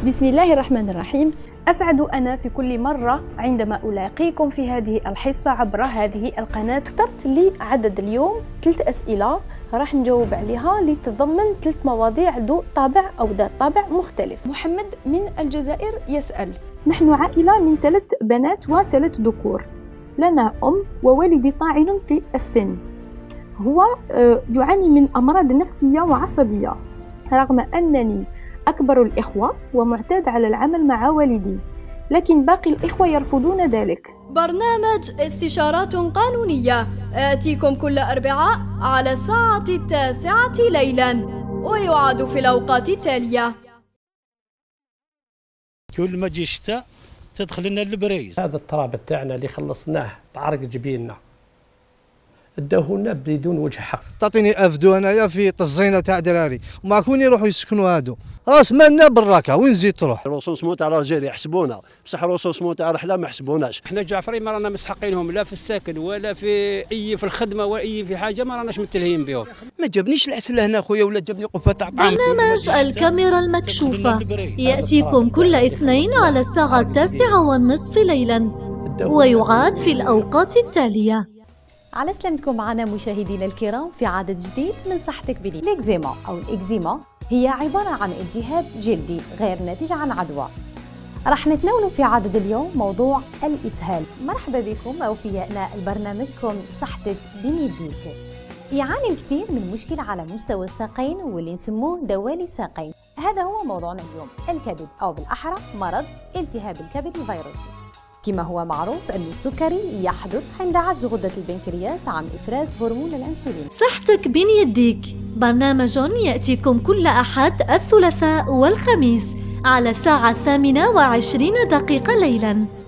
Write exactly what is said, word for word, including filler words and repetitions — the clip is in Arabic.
بسم الله الرحمن الرحيم. أسعد أنا في كل مرة عندما ألاقيكم في هذه الحصة عبر هذه القناة. اخترت لي عدد اليوم ثلاث أسئلة راح نجاوب عليها لتتضمن ثلاث مواضيع ذو طابع أو ذات طابع مختلف. محمد من الجزائر يسأل: نحن عائلة من ثلاث بنات وثلاث ذكور، لنا أم ووالدي طاعن في السن، هو يعاني من أمراض نفسية وعصبية رغم أنني أكبر الإخوة ومعتاد على العمل مع والدي، لكن باقي الإخوة يرفضون ذلك. برنامج استشارات قانونية آتيكم كل أربعاء على الساعة التاسعة ليلا، ويعاد في الأوقات التالية. كل ما جي الشتاء تدخل لنا البريز. هذا التراب تاعنا اللي خلصناه بعرق جبيننا اداوهولنا بدون وجه حق. تعطيني افدو انايا في الزينه تاع دراري وما كون يروحوا يسكنوا هادو راس مالنا بالراكه، وين زيد تروح؟ الرصوص تاع الرجال يحسبونا بصح الرصوص تاع الرحله ما يحسبوناش. احنا جعفري ما رانا مسحقينهم لا في السكن ولا في اي في الخدمه ولا اي في حاجه، ما راناش متلهين بهم. ما جابنيش العسل هنا خويا ولا جابني قفه تاع طعام. برنامج الكاميرا المكشوفه ياتيكم كل اثنين على الساعه التاسعه والنصف ليلا، ويعاد في الاوقات التاليه. على سلامتكم معنا مشاهدينا الكرام في عدد جديد من صحتك بني. الإكزيما أو الإكزيما هي عبارة عن التهاب جلدي غير ناتج عن عدوى. راح نتناول في عدد اليوم موضوع الإسهال. مرحبا بكم أوفياءنا البرنامجكم صحتك بيديك. يعاني الكثير من مشكلة على مستوى الساقين واللي نسموه دوالي الساقين. هذا هو موضوعنا اليوم، الكبد أو بالأحرى مرض التهاب الكبد الفيروسي. كما هو معروف أن السكري يحدث عند عجز غدة البنكرياس عن إفراز هرمون الأنسولين. صحتك بين يديك، برنامج يأتيكم كل أحد الثلاثاء والخميس على الساعة الثامنة وعشرين دقيقة ليلاً.